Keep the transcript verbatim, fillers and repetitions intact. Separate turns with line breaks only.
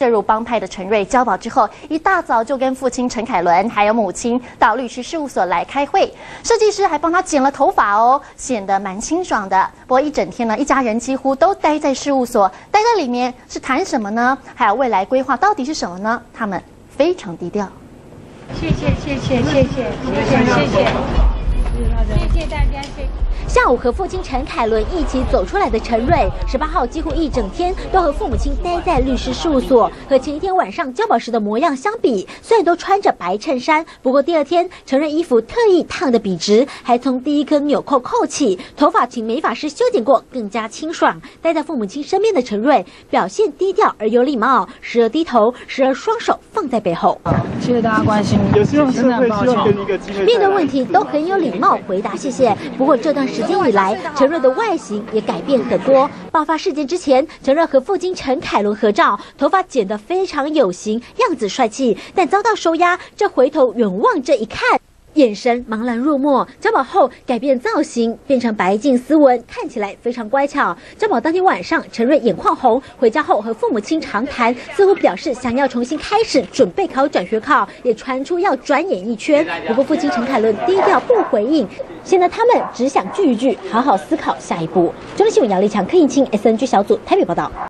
涉入帮派的陈瑞交保之后，一大早就跟父亲陈凯伦还有母亲到律师事务所来开会，设计师还帮他剪了头发哦，显得蛮清爽的。不过一整天呢，一家人几乎都待在事务所，待在里面是谈什么呢？还有未来规划到底是什么呢？他们非常低调。
谢谢谢谢谢谢谢谢谢谢。谢谢大家，谢谢。
下午和父亲陈凯伦一起走出来的陈瑞，十八号几乎一整天都和父母亲待在律师事务所。和前一天晚上交保时的模样相比，虽然都穿着白衬衫，不过第二天陈瑞衣服特意烫得笔直，还从第一颗纽扣扣起，头发请美发师修剪过，更加清爽。待在父母亲身边的陈瑞表现低调而有礼貌，时而低头，时而双手放在背后。
谢谢大家关心，
有希望社会希望给你一个机会。
面对问题都很有礼貌回答谢谢。不过这段时间以来，陈瑞的外形也改变很多。爆发事件之前，陈瑞和父亲陈凯伦合照，头发剪得非常有型，样子帅气，但遭到收押，这回头远望这一看，眼神茫然若漠。交保后改变造型，变成白净斯文，看起来非常乖巧。交保当天晚上，陈瑞眼眶红，回家后和父母亲长谈，似乎表示想要重新开始准备考转学考，也传出要转演艺圈。不过父亲陈凯伦低调不回应，现在他们只想聚一聚，好好思考下一步。中央新闻杨立强、柯颖清 S N G 小组台北报道。